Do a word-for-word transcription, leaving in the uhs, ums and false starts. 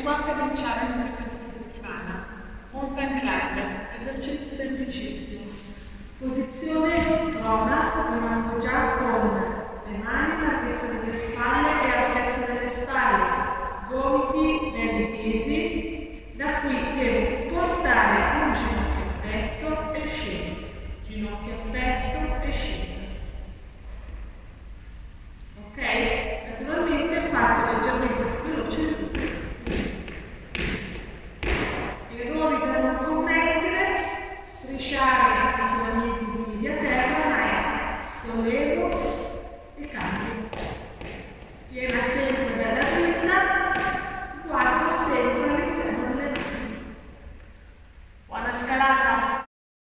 qua per il challenge di questa settimana. Mountain climb, esercizio semplicissimo. Posizione prona, rimango già con le mani all'altezza delle spalle e all'altezza delle spalle, gomiti belli tesi. Da qui devo portare un ginocchio a petto e scendo, ginocchio a petto e scendo. Ok? Naturalmente fatto leggermente più veloce di tutti questi. I errori da non commettere: strisciare i posizionamenti di piedi a terra, ma è sollevo e cambio. Schiena sempre bella dritta, sguardo sempre all'interno delle mani. Buona scalata!